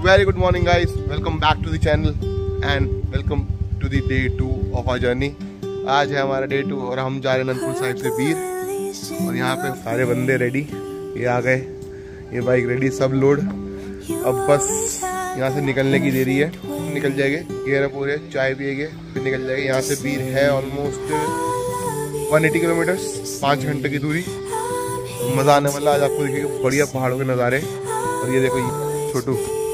very good morning guys, welcome back to the channel and welcome to the day 2 of our journey। आज है हमारा day 2 और हम जा रहे हैं अनंतपुर साहिब से बीर। और यहाँ पे सारे बंदे रेडी, ये आ गए, ये बाइक रेडी, सब लोड। अब बस यहाँ से निकलने की देरी है, निकल जाएंगे। ये रहा पूरे, चाय पिएंगे फिर निकल जाएंगे। यहाँ से बीर है ऑलमोस्ट 180 किलोमीटर, 5 घंटे की दूरी। मज़ा आने वाला, आज आपको देखिए बढ़िया पहाड़ों के नज़ारे। और ये देखो ये छोटू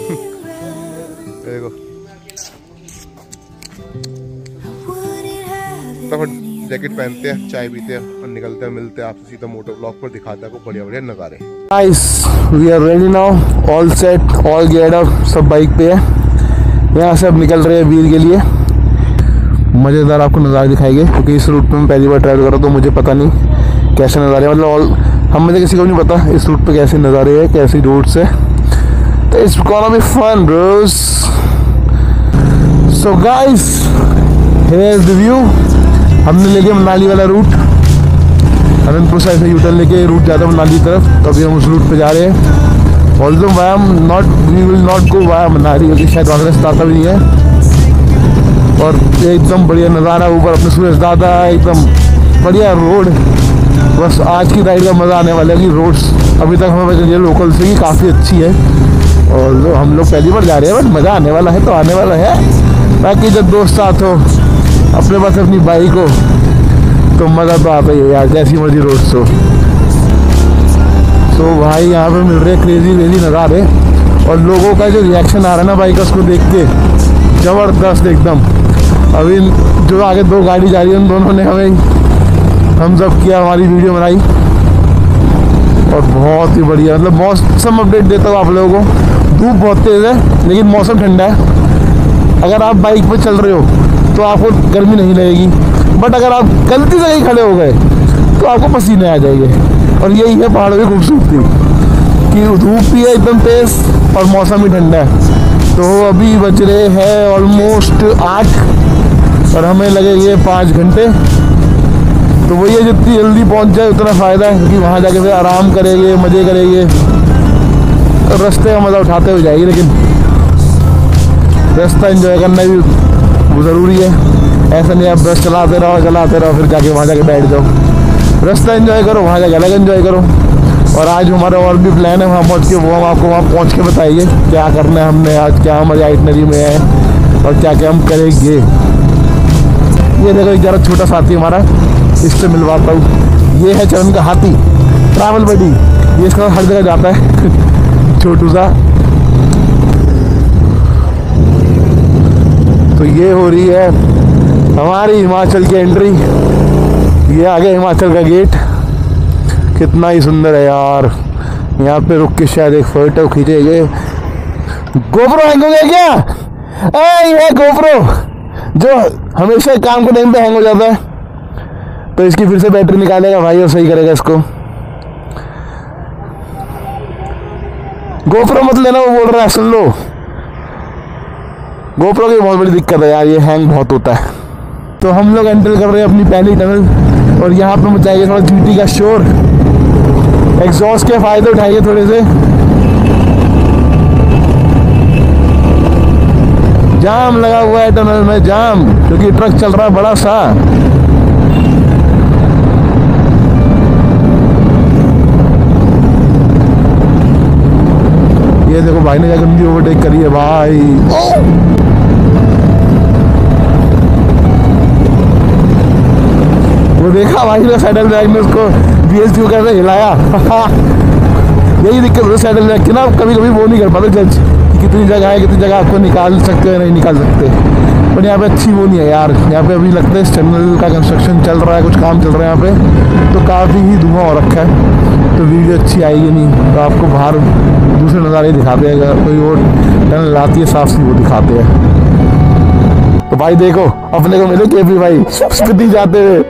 देखो, जैकेट पहनते हैं, चाय पीते हैं और निकलते हैं। मिलते हैं आपसे सीधा मोटो ब्लॉग पर, दिखाते हैं आपको बढ़िया बढ़िया नज़ारे। Guys we are ready now, all set, all get up, सब बाइक पे है। यहाँ से अब निकल रहे हैं बीर के लिए। मज़ेदार आपको नज़ारे दिखाएंगे क्योंकि इस रूट पे मैं पहली बार ट्रैवल कर रहा हूँ, तो मुझे पता नहीं कैसे नज़ारे, मतलब हम में से किसी को नहीं पता इस रूट पे कैसे नज़ारे है, कैसी रूट्स है। तो it's gonna be fun bros. So guys here is the view. हमने ले लिया मनाली वाला रूट, अनंतपुर साइड से यूटर्न लेके रूट जाता है मनाली की तरफ। तो अभी हम उस रूट पे जा रहे हैं। Although we will not go via Manali क्योंकि शायद वहाँ रास्ता आता भी नहीं है। और एकदम बढ़िया नज़ारा ऊपर अपने सूरज दादा, एकदम बढ़िया रोड। बस आज की राइड का मज़ा आने वाला है कि रोड्स अभी तक हमें पता चली है लोकल से कि काफ़ी अच्छी है। और जो हम लोग पहली बार जा रहे हैं, बट मज़ा आने वाला है तो आने वाला है। बाकी जब दोस्त साथ हो, अपने पास अपनी बाइक हो, तो मज़ा तो आता ही है यार, जैसी मर्जी रोड्स हो। तो भाई यहाँ पे मिल रहे क्रेजी नज़ारे और लोगों का जो रिएक्शन आ रहा है ना बाइकर्स को देख के, ज़बरदस्त एकदम। अभी जो आगे 2 गाड़ी जा रही है, उन दोनों ने हम सब किया, हमारी वीडियो बनाई और बहुत ही बढ़िया, मतलब मौसम अपडेट देता हूँ आप लोगों को। धूप बहुत तेज़ है लेकिन मौसम ठंडा है। अगर आप बाइक पे चल रहे हो तो आपको गर्मी नहीं लगेगी, बट अगर आप गलती से कहीं खड़े हो गए तो आपको पसीने आ जाएंगे। और यही है पहाड़ों की खूबसूरती कि धूप भी है एकदम तेज़ और मौसम भी ठंडा है। तो अभी बज रहे हैं ऑलमोस्ट 8 और हमें लगेंगे 5 घंटे। तो वही है, जितनी जल्दी पहुंच जाए उतना फ़ायदा है क्योंकि वहाँ जाके फिर आराम करेंगे, मज़े करेंगे, रास्ते का मज़ा उठाते हुए जाएगी। लेकिन रास्ता एंजॉय करना भी ज़रूरी है। ऐसा नहीं आप बस चलाते रहो फिर जाके वहाँ जाके बैठ जाओ। रास्ता एंजॉय करो, वहाँ जाके अलग एंजॉय करो। और आज हमारा और भी प्लान है वहाँ पहुँच के, वो हम आपको वहाँ पहुँच के बताइए क्या करना है हमने आज, क्या हमारी आइटनरी में है और क्या क्या हम करेंगे। ये देखो एक ज़रा छोटा साथी हमारा, इससे मिलवाता हूँ। ये है चरण का हाथी, ट्रैवल बडी। ये इसका हर जगह जाता है छोटू सा। तो ये हो रही है हमारी हिमाचल की एंट्री। ये आ गया हिमाचल का गेट, कितना ही सुंदर है यार। यहाँ पे रुक के शायद एक फोटो खींचेंगे। गोप्रो हैंग हो गया क्या? ये है गोप्रो जो हमेशा काम के टाइम पे हैंग हो जाता है, तो इसकी फिर से बैटरी निकालेगा भाई और सही करेगा इसको। गोप्रो मत लेना, वो बोल रहा है, सुन लो। गोप्रो की बहुत बड़ी दिक्कत है यार, ये हैंग बहुत होता है। तो हम लोग एंटर कर रहे हैं अपनी पहली टनल और यहाँ पे मचाएंगे थोड़ा जीटी का शोर। एग्जॉस्ट के फायदे उठाएंगे थोड़े से। जाम लगा हुआ है टनल में, जाम, क्योंकि ट्रक चल रहा है बड़ा सा। ये देखो भाई ने क्या गंदी ओवरटेक करी है भाई। वो देखा भाई ने सैडल बैग ने उसको BS को कैसे हिलाया। यही दिक्कत है सैडल बैग की ना, कभी कभी वो नहीं कर पाते जज कि कितनी जगह है, कितनी जगह आपको निकाल सकते हो नहीं निकाल सकते। पर यहाँ पे अच्छी वो नहीं है यार। यहाँ पे अभी लगता है इस टनल का कंस्ट्रक्शन चल रहा है, कुछ काम चल रहा है यहाँ पे, तो काफ़ी ही धुआं हो रखा है, तो वीडियो अच्छी आएगी नहीं। तो आपको बाहर दूसरे नज़ारे दिखाते हैं, अगर कोई और टनल आती है साफ सी वो दिखाते हैं। तो भाई देखो अपने को मिले केपी भाई स्पीति जाते हुए।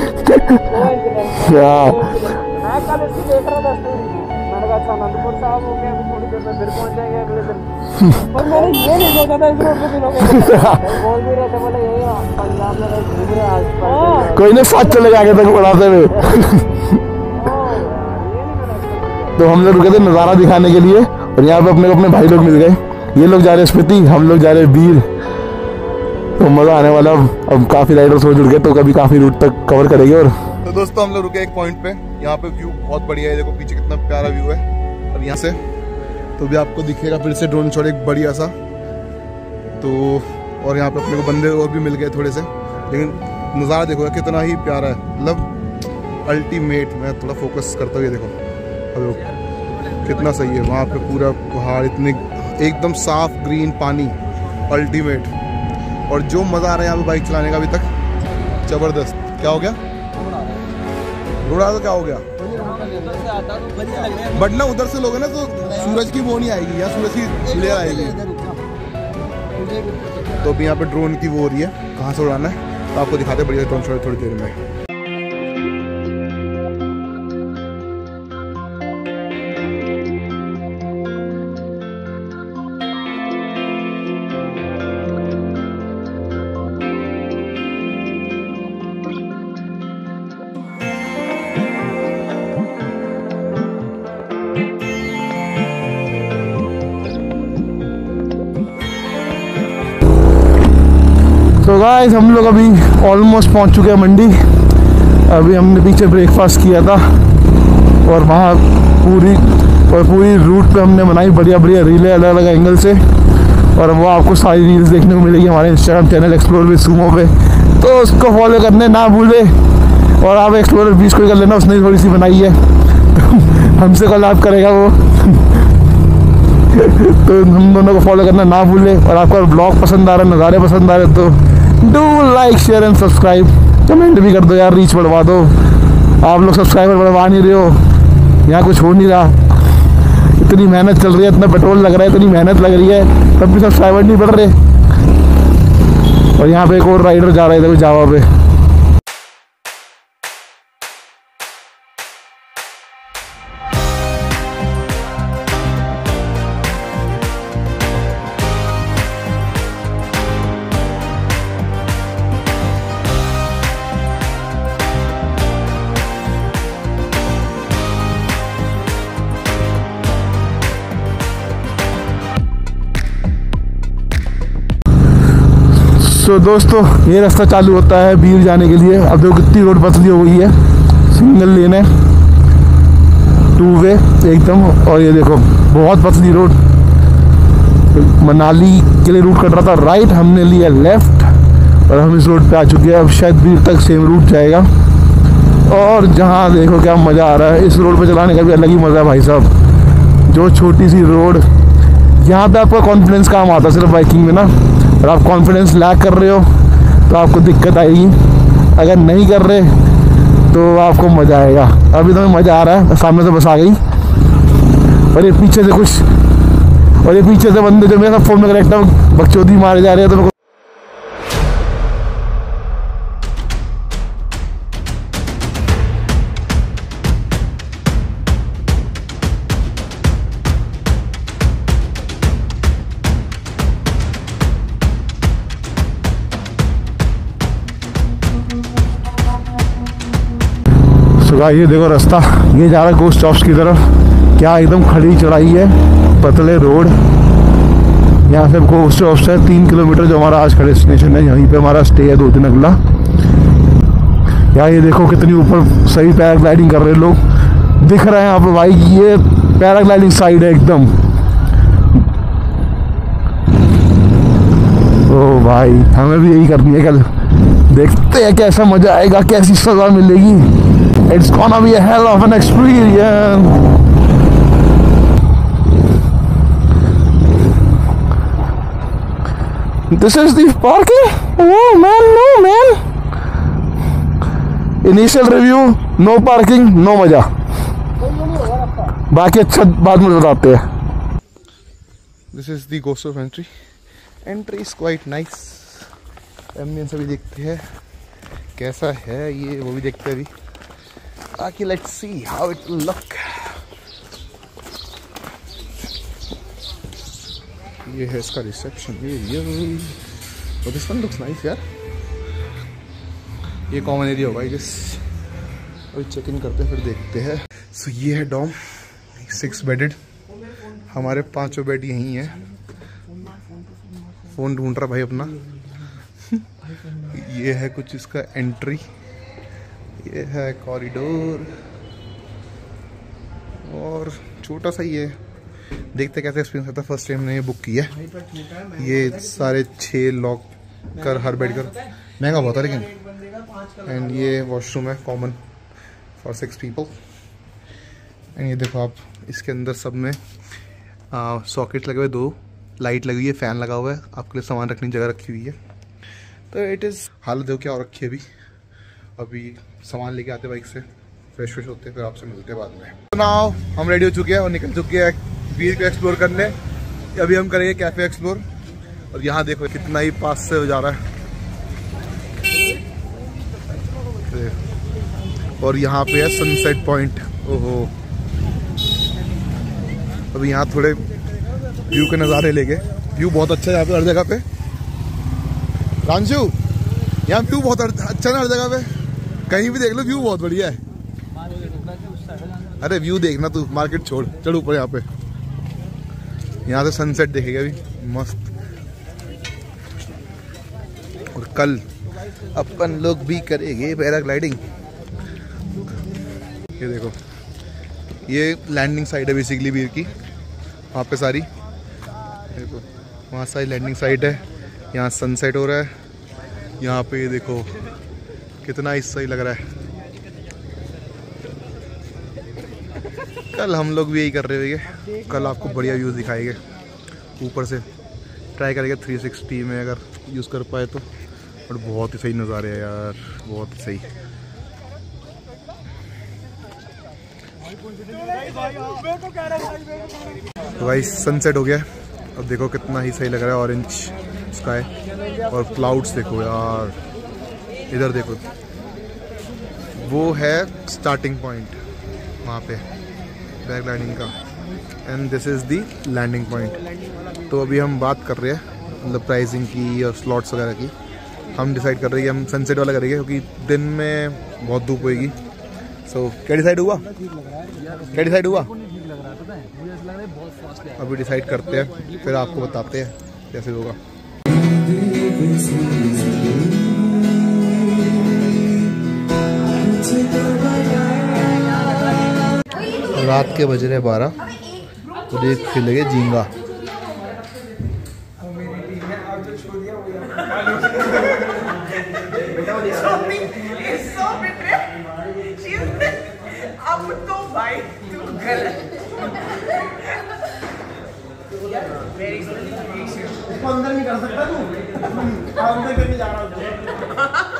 अनंतपुर साहब हो गया, थोड़ी देर में फिर पहुंच जाएंगे अगले दिन। पर मैंने ये नहीं सोचा था इस रोड पे मिलोगे। बोल भी रहे थे, बोले यही पंजाब में घूम रहे आज। कोई नहीं, साथ चले आगे तक बढ़ाते हुए। तो हम लोग रुके थे नज़ारा दिखाने के लिए और यहाँ पे अपने को अपने भाई लोग मिल गए। ये लोग जा रहे हैं स्पीति, हम लोग जा रहे हैं बीर। तो मज़ा आने वाला। अब काफ़ी राइडर्स हो जुड़ गए तो कभी काफ़ी रूट तक कवर करेंगे। और तो दोस्तों हम लोग रुके एक पॉइंट पे, यहाँ पे व्यू बहुत बढ़िया है, देखो पीछे कितना प्यारा व्यू है। और यहाँ से तो भी आपको दिखेगा फिर से ड्रोन शॉट एक बढ़िया सा। तो और यहाँ पे अपने को बंदे और भी मिल गए थोड़े से, लेकिन नज़ारा देखो कितना ही प्यारा है, मतलब अल्टीमेट। मैं थोड़ा फोकस करता हुआ देखो, अब कितना सही है। वहाँ पे पूरा पहाड़, इतने एकदम साफ ग्रीन पानी, अल्टीमेट। और जो मज़ा आ रहा है यहाँ पे बाइक चलाने का अभी तक, ज़बरदस्त। क्या हो गया? रोड आ तो क्या हो गया? बट ना उधर से लोग है ना तो सूरज की वो नहीं आएगी, या सूरज की फ्लेयर आएगी। तो अभी यहाँ पे ड्रोन की वो हो रही है, कहाँ से उड़ाना है तो आपको दिखाते बढ़िया ड्रोन शॉट थोड़ी देर में। तो गाइस हम लोग अभी ऑलमोस्ट पहुंच चुके हैं मंडी। अभी हमने पीछे ब्रेकफास्ट किया था और वहाँ पूरी रूट पे हमने बनाई बढ़िया बढ़िया रीलें अलग अलग एंगल से। और वो आपको सारी रील्स देखने को मिलेगी हमारे Instagram channel explore with Sumo पे, तो उसको फॉलो करने ना भूले। और आप एक्सप्लोरर 20 को कर लेना, उसने थोड़ी सी बनाई है तो हमसे कोलैब करेगा वो तो हम दोनों को फॉलो करना ना भूले। और आपका ब्लॉग पसंद आ रहा है, नज़ारे पसंद आ रहे तो do like share and subscribe, comment भी कर दो यार, रीच बढ़वा दो। आप लोग सब्सक्राइबर बढ़वा नहीं रहे हो, यहाँ कुछ हो नहीं रहा। इतनी मेहनत चल रही है, इतना पेट्रोल लग रहा है, इतनी मेहनत लग रही है, तब भी सब्सक्राइबर नहीं बढ़ रहे। और यहाँ पे एक और राइडर जा रहा है जावा पे। तो दोस्तों ये रास्ता चालू होता है बीर जाने के लिए। अब देखो कितनी रोड पतली हो गई है, सिंगल लेन है, 2 वे एकदम। और ये देखो बहुत पतली रोड। मनाली के लिए रूट कट रहा था राइट, हमने लिया लेफ्ट और हम इस रोड पे आ चुके हैं। अब शायद बीर तक सेम रूट जाएगा। और जहाँ देखो क्या मज़ा आ रहा है, इस रोड पे चलाने का भी अलग ही मज़ा है भाई साहब। जो छोटी सी रोड, यहाँ पे आपका कॉन्फिडेंस काम आता है सिर्फ बाइकिंग में ना। और आप कॉन्फिडेंस लैक कर रहे हो तो आपको दिक्कत आएगी, अगर नहीं कर रहे तो आपको मज़ा आएगा। अभी तो मज़ा आ रहा है, सामने से बस आ गई और ये पीछे से बंदे जो मेरे साथ फोन में कनेक्ट है बकचोदी मारे जा रहे हैं। तो ये देखो रास्ता, ये जा रहा है गोस्ट शॉप्स की तरफ। क्या एकदम खड़ी चढ़ाई है, पतले रोड। यहाँ से गोस्ट शॉप्स है 3 किलोमीटर, जो हमारा आज खड़े स्टेशन है, यहीं पे हमारा स्टे है 2 दिन अगला। यार ये देखो कितनी ऊपर सही पैराग्लाइडिंग कर रहे हैं लोग, दिख रहे हैं यहाँ पे भाई। ये पैराग्लाइडिंग साइड है एकदम। ओ भाई हमें भी यही करनी है कल, देखते हैं कैसा मजा आएगा, कैसी सजा मिलेगी। It's gonna be a hell of an experience. This is the parking? Oh man, no man. Initial review, no parking, no मजा। बाकी अच्छा बाद में बताते हैं। This is the ghost of entry. Entry is quite nice. Ambience अभी देखते हैं कैसा है ये, वो भी देखते हैं अभी। बाकी let's see how it will look. ये है इसका रिसेप्शन एरिया। तो दिस वन लुक्स नाइस यार। ये कॉमन एरिया होगा आई गेस। अभी चेक इन करते हैं फिर देखते हैं। सो ये है डॉम, 6 बेडेड। हमारे 5 बेड यहीं हैं फ़ोन ढूंढ रहा भाई अपना। ये है कुछ इसका एंट्री, ये है कॉरिडोर और छोटा सा ही है। देखते कैसे एक्सपीरियंस आता है। फर्स्ट टाइम मैंने ये बुक किया है। ये सारे 6 लॉक कर हर बेड कर, महंगा बहुत है लेकिन। एंड ये वॉशरूम है कॉमन फॉर 6 पीपल। एंड ये देखो आप, इसके अंदर सब में सॉकेट लगे हुए, 2 लाइट लगी हुई है, फ़ैन लगा हुआ है, आपके लिए सामान रखने की जगह रखी हुई है। तो इट इज़ हालत देखो क्या और रखी है। अभी सामान लेके आते बाइक से, फ्रेश होते, फिर आपसे मिलते हैं बाद में। तो नाउ हम रेडी हो चुके हैं और निकल चुके हैं बीर को एक्सप्लोर करने। अभी हम करेंगे कैफ़े एक्सप्लोर। और यहाँ देखो कितना ही पास से हो जा रहा है। और यहाँ पे है सनसेट पॉइंट। ओहो, अभी यहाँ थोड़े व्यू के नज़ारे लेके। व्यू बहुत अच्छा है यहाँ पे हर जगह पे। रांशु, यहाँ व्यू बहुत अच्छा है हर जगह पे, कहीं भी देख लो व्यू बहुत बढ़िया है। अरे व्यू देखना तू, मार्केट छोड़, चढ़ ऊपर। यहाँ पे यहाँ से सनसेट देखेगा अभी मस्त। और कल अपन लोग भी करेंगे पैराग्लाइडिंग। ये देखो, ये लैंडिंग साइड है बेसिकली बीर की। वहाँ पे सारी देखो, वहाँ सारी लैंडिंग साइड है। यहाँ सनसेट हो रहा है। यहाँ पे देखो कितना ही सही लग रहा है। कल हम लोग भी यही कर रहे होंगे। कल आपको बढ़िया व्यूज़ दिखाएंगे ऊपर से। ट्राई करेंगे 360 में अगर यूज़ कर पाए तो। और बहुत ही सही नज़ारे है यार, बहुत ही सही। तो भाई सनसेट हो गया। अब देखो कितना ही सही लग रहा है, ऑरेंज स्काई और क्लाउड्स देखो यार। इधर देखो, वो है स्टार्टिंग पॉइंट वहाँ पे पैराग्लाइडिंग का, and this is the landing point. तो अभी हम बात कर रहे हैं मतलब प्राइसिंग की और स्लॉट्स वगैरह की। हम डिसाइड कर रहे हैं कि हम सनसेट वाला करेंगे क्योंकि दिन में बहुत धूप होएगी। सो क्या डिसाइड हुआ? क्या डिसाइड हुआ? अभी डिसाइड करते हैं, फिर आपको बताते हैं कैसे होगा। रात के बज रहे 12 तो देख फिर लगे झींगा। अब तो भाई तू गलत। अंदर नहीं कर सकता तू, अंदर करके जा रहा हूँ।